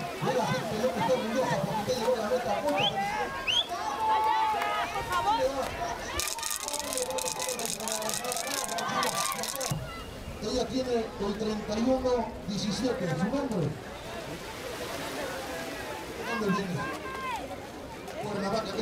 de la gente de que está orgullosa porque usted llegó a la meta. Muchas felicidades. Ella tiene el 31-17, ¿su nombre? ¿Dónde viene? Cuernavaca.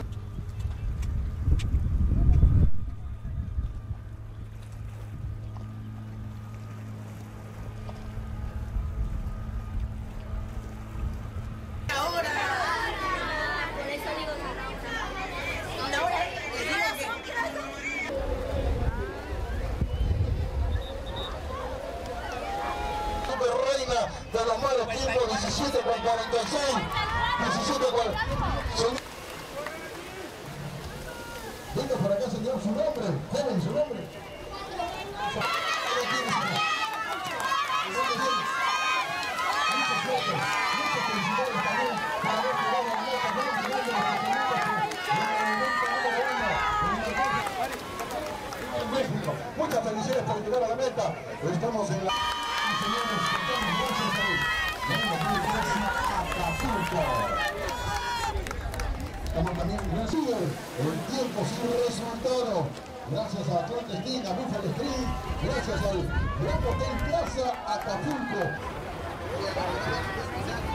Reina de los malos tiempos, 17 con 46, 17 con... Venga por acá, señor, su nombre, joven, su nombre. Mucha suerte, muchas felicidades también para haber jugado la meta, México. Muchas felicidades por llegar a la meta. Estamos en la... Estamos también recibe el tiempo sin resultado. Gracias a Atlantic King, a Buffalo Stream, gracias al Gran Hotel Plaza Acapulco.